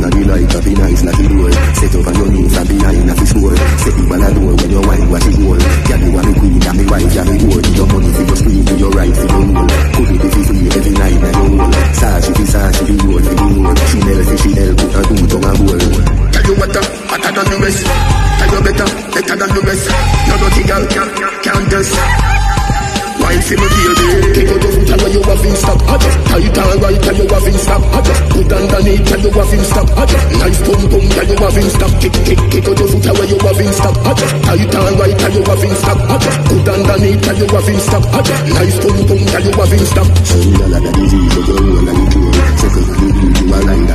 body like a nice like it roll. Set up on your knees and behind a fish roll. Set you on a door when your wine watch it roll. Girl, you are me queen and me wife, you are me gold. Your money for your screen, for your right, for your roll. Could it be for free every night na your roll. Sashi fi roll, for the roll. Chanel fi Chanel, put her boot on a goal. Tell you what, hotter than the rest. Tell you better than the rest. No dirty girl can't test. Wine for me baby. Take out your foot and when you have in stop. Tight and right and you have in stop. Put underneath and you have in stop. Nice pum pum and you have in stop. Kick out your foot and when you have in stop. Tight and right and you have in stop. Put underneath and you have in stop. Nice pum pum and you have in stop. So you know that the disease of your roll and you do. Second you are lying.